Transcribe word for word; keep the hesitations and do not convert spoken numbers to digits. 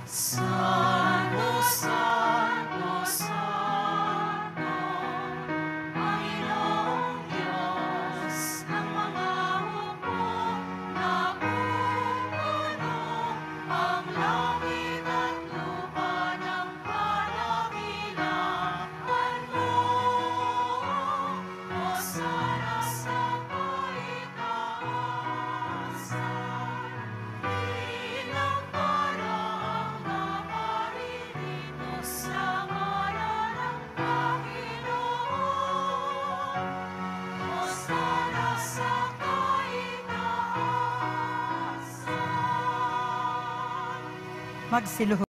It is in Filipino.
Santo, Santo, Santo, Panginoong Diyos ng mga hukbo, napupuno ang langit at lupa ng kadakilaan mo. Hosana sa kaitaasan, pinampara ang naparirito sa ngalan ng Panginoon. Hosana sa kaitaasan. Magsiluhod.